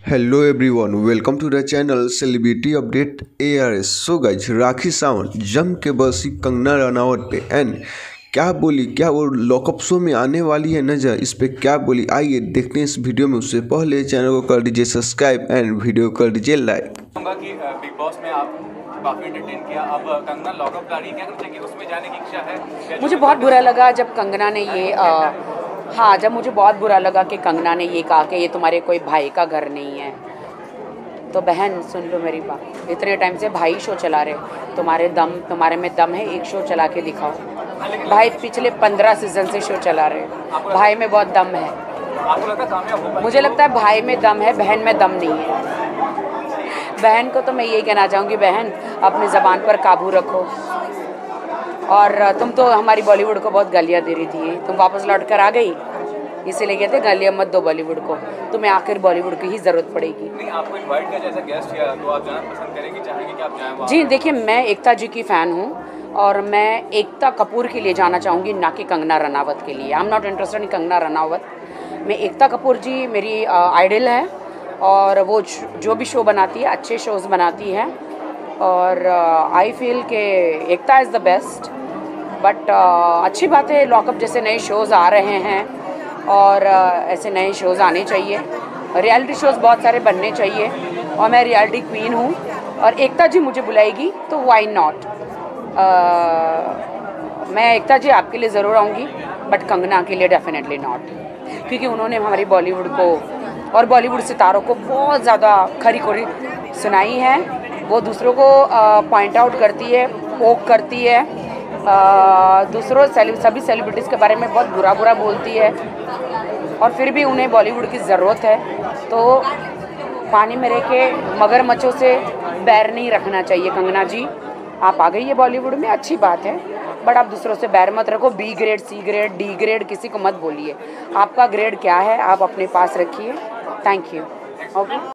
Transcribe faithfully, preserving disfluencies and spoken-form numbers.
Hello everyone, welcome to the channel celebrity update A R S. So guys, Rakhi Sawant जम के बसी कंगना रनावत पे and क्या बोली, क्या वो लॉकअप शो में आने वाली है नजर, इस पे क्या बोली, आइए देखते हैं इस वीडियो में। उससे पहले चैनल को कर दीजिए सब्सक्राइब एंड वीडियो कर दीजिए लाइक। कि बिग बॉस में आप काफी एंटरटेन किया, अब कंगना लॉकअप ला रही है, क्या कुछ है कि उसमें जाने की इच्छा है? मुझे बहुत बुरा लगा जब कंगना ने ये आ, हाँ जब मुझे बहुत बुरा लगा कि कंगना ने ये कहा कि ये तुम्हारे कोई भाई का घर नहीं है। तो बहन सुन लो मेरी बात, इतने टाइम से भाई शो चला रहे, तुम्हारे दम तुम्हारे में दम है, एक शो चला के दिखाओ। भाई पिछले पंद्रह सीजन से शो चला रहे, भाई में बहुत दम है। आपको लगता है कामयाब होगा? मुझे लगता है भाई में दम है, बहन में दम नहीं है। बहन को तो मैं यही कहना चाहूँगी, बहन अपनी ज़बान पर काबू रखो। और तुम तो हमारी बॉलीवुड को बहुत गालियाँ दे रही थी, तुम वापस लौट कर आ गई, इसीलिए कहते गालियाँ मत दो बॉलीवुड को, तुम्हें आखिर बॉलीवुड की ही ज़रूरत पड़ेगी। नहीं, आपको इनवाइट किया जैसा गेस्ट किया तो आप जाना पसंद करेंगे, चाहेंगे कि आप जाएं वहाँ? जी देखिए, मैं एकता जी की फ़ैन हूँ और मैं एकता कपूर के लिए जाना चाहूँगी, ना कि कंगना रनावत के लिए। I am not interested in Kangana Ranaut. मैं एकता कपूर जी मेरी आइडल है और वो जो भी शो बनाती है अच्छे शोज़ बनाती है और आई फील के Ekta is the best. But अच्छी बात है, लॉकअप जैसे नए शोज़ आ रहे हैं और uh, ऐसे नए शोज़ आने चाहिए, रियलिटी शोज़ बहुत सारे बनने चाहिए और मैं रियलिटी क्वीन हूँ और एकता जी मुझे बुलाएगी तो वाई नॉट। मैं एकता जी आपके लिए ज़रूर आऊँगी, बट कंगना के लिए डेफिनेटली नॉट, क्योंकि उन्होंने हमारी बॉलीवुड को और बॉलीवुड सितारों को बहुत ज़्यादा खरी खोरी सुनाई है। वो दूसरों को पॉइंट आउट करती है, पोक करती है, आ, दूसरों सेलिब, सभी सेलिब्रिटीज़ के बारे में बहुत बुरा बुरा बोलती है और फिर भी उन्हें बॉलीवुड की ज़रूरत है। तो पानी में रह के मगरमच्छों से बैर नहीं रखना चाहिए। कंगना जी आप आ गई है बॉलीवुड में, अच्छी बात है, बट आप दूसरों से बैर मत रखो। B grade, C grade, D grade किसी को मत बोलिए। आपका ग्रेड क्या है आप अपने पास रखिए। Thank you. ओके।